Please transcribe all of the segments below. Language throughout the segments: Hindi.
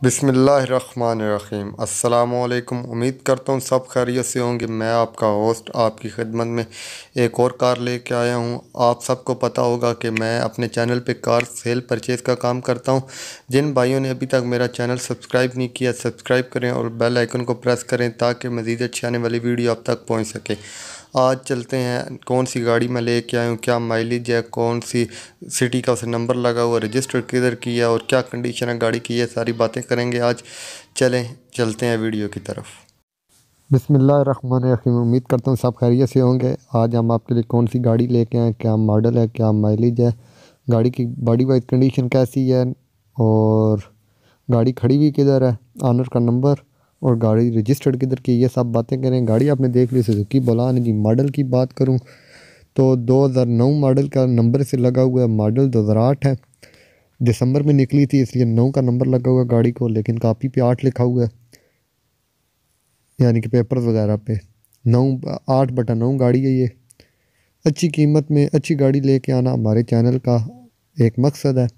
बिस्मिल्लाहिर्रहमानिर्रहीम। अस्सलामुअलैकुम। उम्मीद करता हूँ सब खैरियत से होंगे। मैं आपका होस्ट आपकी खिदमत में एक और कार लेके आया हूँ। आप सबको पता होगा कि मैं अपने चैनल पे कार सेल परचेज़ का काम करता हूँ। जिन भाइयों ने अभी तक मेरा चैनल सब्सक्राइब नहीं किया, सब्सक्राइब करें और बेल आइकन को प्रेस करें ताकि मज़ीद अच्छी आने वाली वीडियो आप तक पहुँच सके। आज चलते हैं कौन सी गाड़ी मैं लेके आया हूँ, क्या माइलेज है, कौन सी सिटी का उसे नंबर लगा हुआ, रजिस्टर किधर किया और क्या कंडीशन है गाड़ी की, ये सारी बातें करेंगे आज। चलें चलते हैं वीडियो की तरफ। बिस्मिल्लाहिर्रहमानिर्रहीम। उम्मीद करता हूँ सब खैरियत से होंगे। आज हम आपके लिए कौन सी गाड़ी लेके आए, क्या मॉडल है, क्या माइलेज है, गाड़ी की बॉडी वाइज कंडीशन कैसी है और गाड़ी खड़ी हुई किधर है, ऑनर का नंबर और गाड़ी रजिस्टर्ड किधर की, ये सब बातें करें। गाड़ी आपने देख ली सुजुकी बोलान जी। मॉडल की बात करूं तो 2009 मॉडल का नंबर से लगा हुआ है। मॉडल 2008 है, दिसंबर में निकली थी इसलिए 9 का नंबर लगा हुआ है गाड़ी को, लेकिन कापी पे 8 लिखा हुआ है, यानी कि पेपर वगैरह पे 9 8/9 गाड़ी है ये। अच्छी कीमत में अच्छी गाड़ी लेके आना हमारे चैनल का एक मकसद है।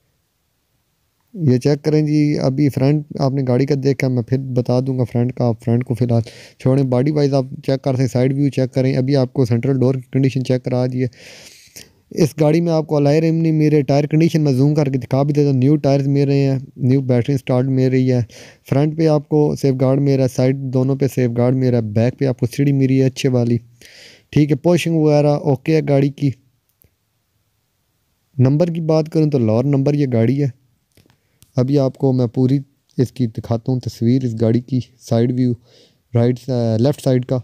ये चेक करें जी। अभी फ्रंट आपने गाड़ी का देखा, मैं फिर बता दूंगा फ्रंट का। आप फ्रंट को फिलहाल छोड़ें, बॉडी वाइज आप चेक कर सकते हैं। साइड व्यू चेक करें। अभी आपको सेंट्रल डोर की कंडीशन चेक करा दी है। इस गाड़ी में आपको अलॉय रिम नहीं मिल रहे। टायर कंडीशन मैं जूम करके दिखा भी देता हूँ। न्यू टायर्स मिल रहे हैं, न्यू बैटरी स्टार्ट मिल रही है। फ्रंट पे आपको सेफ गार्ड मिल रहा है, साइड दोनों पे सेफ गार्ड मिल रहा है, बैक पे आपको सीढ़ी मिल रही है अच्छे वाली। ठीक है, पोजिशनिंग वगैरह ओके है गाड़ी की। नंबर की बात करूँ तो लॉर नंबर ये गाड़ी है। अभी आपको मैं पूरी इसकी दिखाता हूँ तस्वीर इस गाड़ी की। Side view right left side का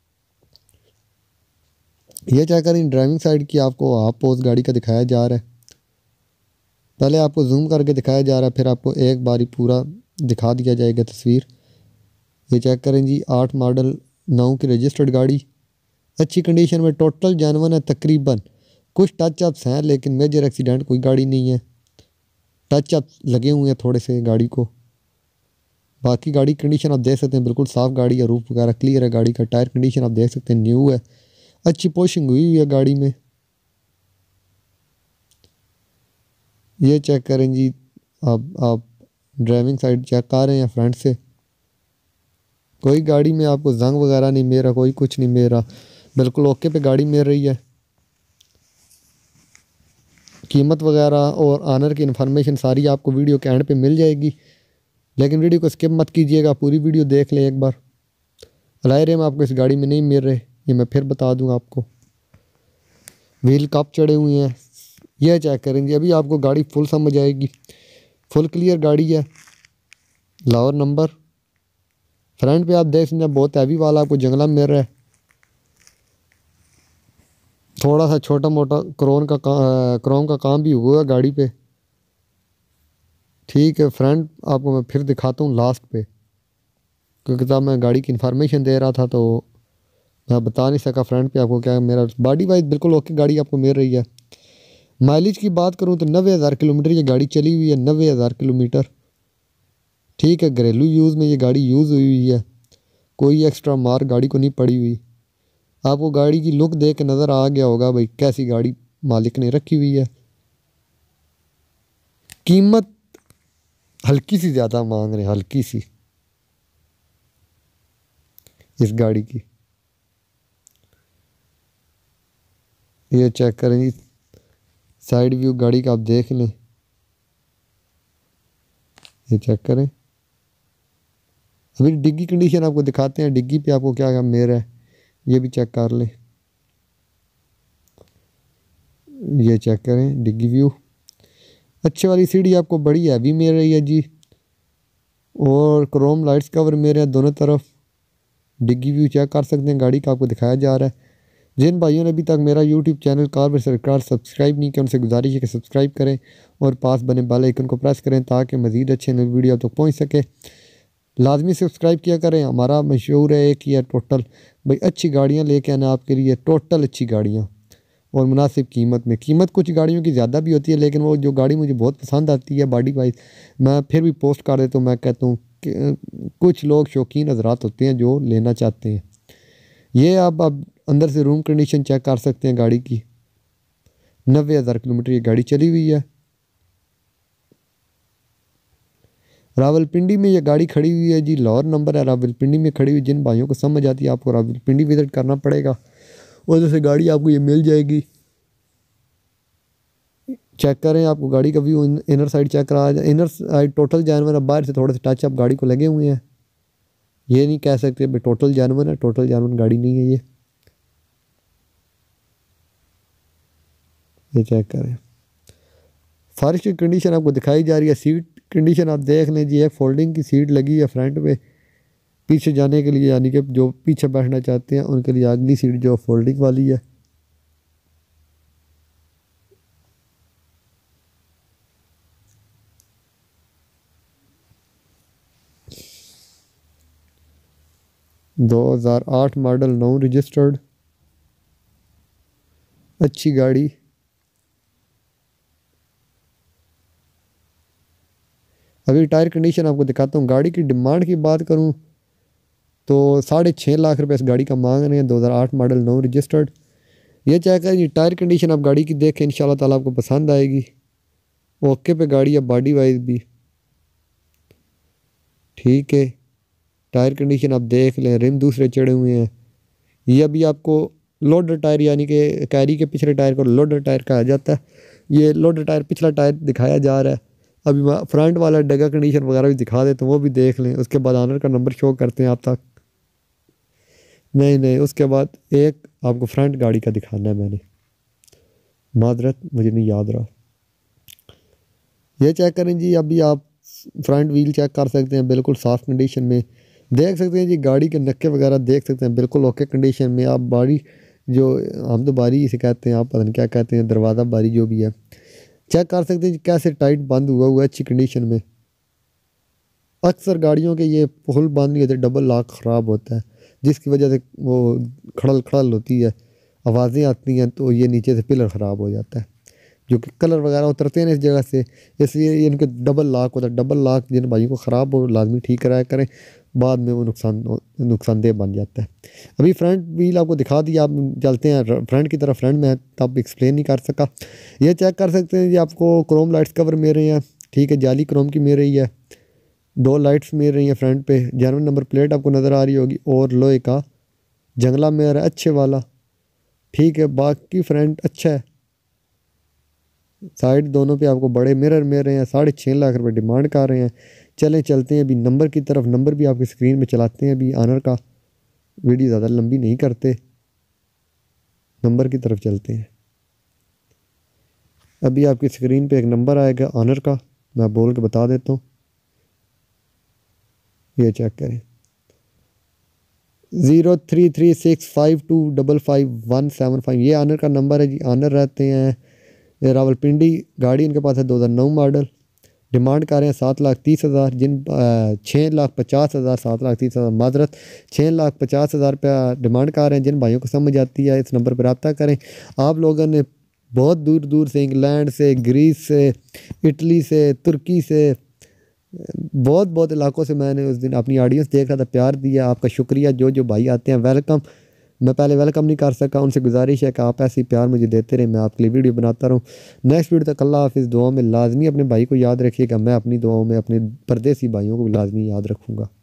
ये चेक करें। ड्राइविंग साइड की आपको आप पोस्ट गाड़ी का दिखाया जा रहा है। पहले आपको जूम करके दिखाया जा रहा है, फिर आपको एक बारी पूरा दिखा दिया जाएगा तस्वीर। ये चेक करें जी। 8 मॉडल 9 की रजिस्टर्ड गाड़ी अच्छी कंडीशन में टोटल जानवन है तकरीबन। कुछ टच अप्स हैं लेकिन मेजर एक्सीडेंट कोई गाड़ी नहीं है। टच अप लगे हुए हैं थोड़े से गाड़ी को। बाकी गाड़ी कंडीशन आप देख सकते हैं, बिल्कुल साफ़ गाड़ी है। रूफ वगैरह क्लियर है गाड़ी का। टायर कंडीशन आप देख सकते हैं न्यू है। अच्छी पोशिंग हुई है गाड़ी में। ये चेक करें जी। आप ड्राइविंग साइड चेक कर रहे हैं फ्रंट से। कोई गाड़ी में आपको जंग वगैरह नहीं मिल रहा, कोई कुछ नहीं मिल रहा, बिल्कुल ओके पे गाड़ी मिल रही है। कीमत वगैरह और ऑनर की इन्फॉर्मेशन सारी आपको वीडियो के एंड पे मिल जाएगी, लेकिन वीडियो को स्किप मत कीजिएगा, पूरी वीडियो देख लें एक बार। अलॉय रिम आपको इस गाड़ी में नहीं मिल रहे, ये मैं फिर बता दूँ आपको। व्हील कप चढ़े हुए हैं, यह चेक करेंगे। अभी आपको गाड़ी फुल समझ आएगी। फुल क्लियर गाड़ी है। लाहौर नंबर। फ्रंट पे आप देख सकते हैं बहुत हैवी वाला आपको जंगला मिल रहा है। थोड़ा सा छोटा मोटा क्रोम का काम भी हुआ है गाड़ी पे। ठीक है, फ्रंट आपको मैं फिर दिखाता हूँ लास्ट पे, क्योंकि तब मैं गाड़ी की इन्फॉर्मेशन दे रहा था तो मैं बता नहीं सका फ्रंट पे आपको क्या है। मेरा बॉडी वाइज बिल्कुल ओके गाड़ी आपको मिल रही है। माइलेज की बात करूँ तो 90,000 किलोमीटर ये गाड़ी चली हुई है। 90,000 किलोमीटर। ठीक है, घरेलू यूज़ में ये गाड़ी यूज़ हुई हुई है। कोई एक्स्ट्रा मार गाड़ी को नहीं पड़ी हुई। आपको गाड़ी की लुक देख के नज़र आ गया होगा भाई कैसी गाड़ी मालिक ने रखी हुई है। कीमत हल्की सी ज़्यादा मांग रहे हैं, हल्की सी इस गाड़ी की। ये चेक करें जी। साइड व्यू गाड़ी का आप देख लें। ये चेक करें। अभी डिग्गी कंडीशन आपको दिखाते हैं, डिग्गी पे आपको क्या मेरा है ये भी चेक कर लें। ये चेक करें डिग्गी व्यू। अच्छे वाली सीढ़ी आपको बड़ी हैवी मिल रही है जी, और क्रोम लाइट्स कवर मेरे हैं दोनों तरफ। डिग्गी व्यू चेक कर सकते हैं गाड़ी का, आपको दिखाया जा रहा है। जिन भाइयों ने अभी तक मेरा YouTube channel car by Sarkar subscribe नहीं किया, उनसे गुजारिश है कि सब्सक्राइब करें और पास बने बेल आइकन को प्रेस करें ताकि मज़ीद अच्छे नई वीडियो तक पहुँच सके। लाजमी सब्सक्राइब किया करें। हमारा मशहूर है एक ही है टोटल भाई, अच्छी गाड़ियाँ लेके आना आपके लिए, टोटल अच्छी गाड़ियाँ और मुनासिब कीमत में। कीमत कुछ गाड़ियों की ज़्यादा भी होती है, लेकिन वो जो गाड़ी मुझे बहुत पसंद आती है बॉडी वाइज, मैं फिर भी पोस्ट कर देता हूँ। मैं कहता हूँ कि कुछ लोग शौकीन हजरात होते हैं जो लेना चाहते हैं। ये आप अंदर से रूम कंडीशन चेक कर सकते हैं गाड़ी की। 90,000 किलोमीटर ये गाड़ी चली हुई है। रावलपिंडी में ये गाड़ी खड़ी हुई है जी, लाहौर नंबर है, रावलपिंडी में खड़ी हुई। जिन भाइयों को समझ आती है आपको रावलपिंडी विज़िट करना पड़ेगा, उधर से गाड़ी आपको ये मिल जाएगी। चेक करें, आपको गाड़ी का व्यू इनर साइड चेक करा जाए। इनर साइड टोटल जानवर है, बाहर से थोड़े से टच अप गाड़ी को लगे हुए हैं। ये नहीं कह सकते भाई टोटल जानवर है, टोटल जानवर गाड़ी नहीं है ये चेक करें। फारिश की कंडीशन आपको दिखाई जा रही है। सीट कंडीशन आप देख लें जी, एक फोल्डिंग की सीट लगी है फ्रंट पे पीछे जाने के लिए, यानी कि जो पीछे बैठना चाहते हैं उनके लिए अगली सीट जो फोल्डिंग वाली है। दो 2008 मॉडल, 9 रजिस्टर्ड, अच्छी गाड़ी। अभी टायर कंडीशन आपको दिखाता हूँ। गाड़ी की डिमांड की बात करूँ तो 6.5 लाख रुपए इस गाड़ी का मांग रहे हैं। 2008 मॉडल, 9 रजिस्टर्ड। ये चेक करें, टायर कंडीशन आप गाड़ी की देखें, इंशाल्लाह ताला आपको पसंद आएगी। ओके पे गाड़ी है, बॉडी वाइज भी ठीक है। टायर कंडीशन आप देख लें, रिम दूसरे चढ़े हुए हैं। ये अभी आपको लोडर टायर, यानी कि कैरी के पिछले टायर को लोडर टायर कहा जाता है। ये लोडर टायर पिछला टायर दिखाया जा रहा है। अभी मैं फ्रंट वाला डगा कंडीशन वगैरह भी दिखा देता हूँ, वो भी देख लें। उसके बाद ऑनर का नंबर शो करते हैं आप तक। नहीं, उसके बाद एक आपको फ्रंट गाड़ी का दिखाना है मैंने, मादरत मुझे नहीं याद रहा। ये चेक करें जी, अभी आप फ्रंट व्हील चेक कर सकते हैं, बिल्कुल साफ़ कंडीशन में देख सकते हैं जी। गाड़ी के नक्के वगैरह देख सकते हैं, बिल्कुल ओके कंडीशन में। आप बारी जो हम तो बारी इसे कहते हैं, आप पता नहीं क्या कहते हैं, दरवाज़ा बारी जो भी है, चेक कर सकते हैं जी कैसे टाइट बंद हुआ है अच्छी कंडीशन में। अक्सर गाड़ियों के ये पुल बंद नहीं होते, डबल लॉक ख़राब होता है, जिसकी वजह से वो खड़ल खड़ल होती है, आवाज़ें आती हैं, तो ये नीचे से पिलर ख़राब हो जाता है, जो कि कलर वगैरह उतरते हैं इस जगह से, इसलिए इनके डबल लॉक होता है। डबल लॉक जिन भाइयों को ख़राब हो लाजमी ठीक कराया करें, बाद में वो नुकसानदेह बन जाता है। अभी फ्रंट व्हील आपको दिखा दिया, आप चलते हैं फ्रंट की तरफ। फ्रंट में तब एक्सप्लेन नहीं कर सका। ये चेक कर सकते हैं जी, आपको क्रोम लाइट्स कवर मिल रही हैं, ठीक है, जाली क्रोम की मिल रही है। 2 लाइट्स मिल रही हैं फ्रंट पे। जर्मन नंबर प्लेट आपको नज़र आ रही होगी, और लोहे का जंगला मिल रहा है अच्छे वाला, ठीक है। बाकी फ्रंट अच्छा है। साइड दोनों पे आपको बड़े मिरर मिल रहे हैं। 6.5 लाख रुपए डिमांड कर रहे हैं। चलते हैं अभी नंबर की तरफ। नंबर भी आपकी स्क्रीन में चलाते हैं अभी ऑनर का, वीडियो ज़्यादा लंबी नहीं करते, नंबर की तरफ चलते हैं। अभी आपकी स्क्रीन पे एक नंबर आएगा ऑनर का, मैं बोल के बता देता हूँ, ये चेक करें, 033652555175। ये ऑनर का नंबर है जी। ऑनर रहते हैं रावलपिंडी। गाड़ी इनके पास है 2009 मॉडल। डिमांड कर रहे हैं 7,30,000, जिन 6,50,000, 7,30,000 माजरत 6,50,000 रुपया डिमांड कर रहे हैं। जिन भाइयों को समझ आती है इस नंबर पर रब्ता करें। आप लोगों ने बहुत दूर दूर से, इंग्लैंड से, ग्रीस से, इटली से, तुर्की से, बहुत बहुत इलाकों से मैंने उस दिन अपनी ऑडियंस देख रहा था, प्यार दिया। आपका शुक्रिया। जो जो भाई आते हैं वेलकम। मैं पहले वेलकम नहीं कर सका, उनसे गुजारिश है कि आप ऐसी प्यार मुझे देते रहे, मैं आपके लिए वीडियो बनाता रहूँ। नेक्स्ट वीडियो तक अल्लाह हाफिज़। दुआ में लाजमी अपने भाई को याद रखिएगा। मैं अपनी दुआओं में अपने परदेसी भाइयों को भी लाजमी याद रखूँगा।